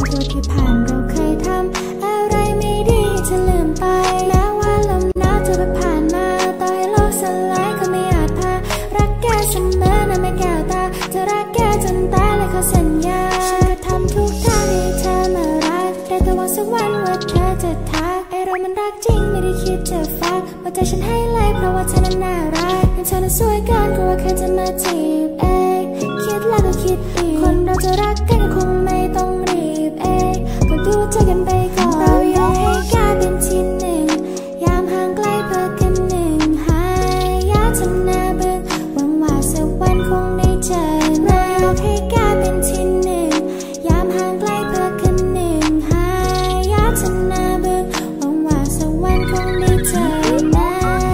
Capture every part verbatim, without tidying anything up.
ตัวที่ผ่านเราเคยทำอะไรไม่ดีจะลืมไปแม้ว่าลมหนาวจะผ่านมาต่อให้โลกสลายก็ไม่อาจพารักแกเสมอนะไม่แก้วตาจะรักแกจนตายและขอสัญญาฉันจะทำทุกทางให้เธอมารักได้แต่หวังสักวันว่าเธอจะทักไอเรามันรักจริงไม่ได้คิดจะฟักหัวใจฉันให้เลยเพราะว่าเธอนั้นน่ารักเธอนั้นสวยเกินกลัวใครจะมาจีบเองคิดแล้วก็คิดอีกคนเราจะรักกันคงไม่ต้องรีบเองก็ดูใจกันไปก่อนเรายอมให้แกเป็นที่หนึ่งยามห่างไกลเพื่อกันหนึ่งหายยากจนหน้าเบื่อหวังว่าสักวันคงได้เจอเรายอมให้แกเป็นที่หนึ่งยามห่างไกลเพื่อกันหนึ่งหายยากจนหน้าเบื่อหวังว่าสักวันคงได้เจอนะ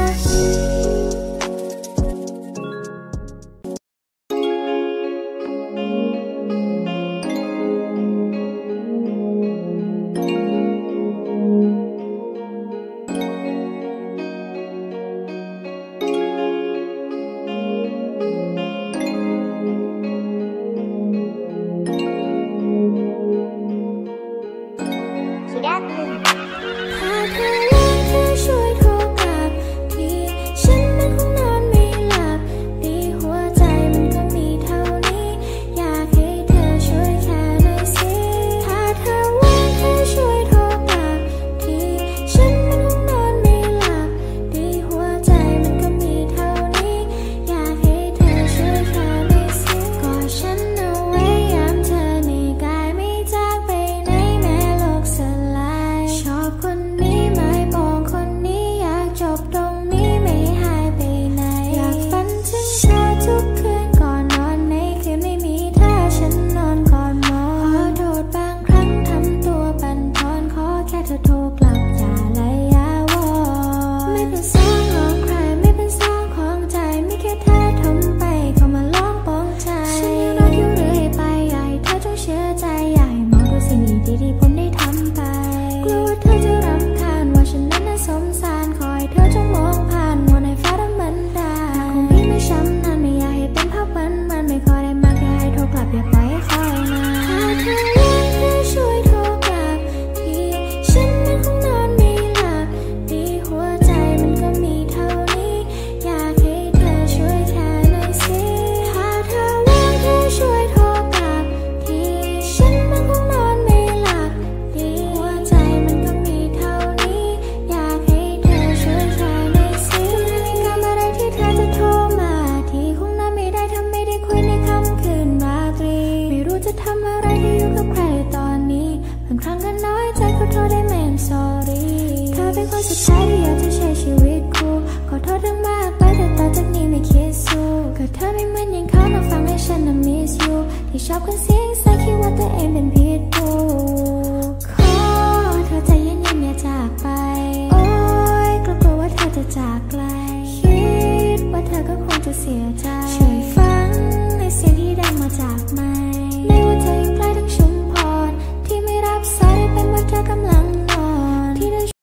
ที่ชอบกันเสียงใส่คิดว่าตัวเองเป็นผิดผูขอเธอใจเย็นๆอย่าจากไปโอ๊ยกลัวว่าเธอจะจากไกลคิดว่าเธอก็คงจะเสียใจช่วยฟังในเสียงที่ดังมาจากไมค์